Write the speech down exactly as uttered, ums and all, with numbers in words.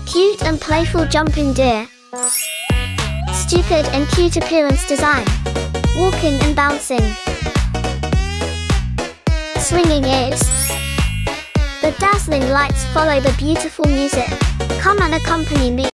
Cute and playful jumping deer. Stupid and cute appearance design. Walking and bouncing. Swinging ears. The dazzling lights follow the beautiful music. Come and accompany me.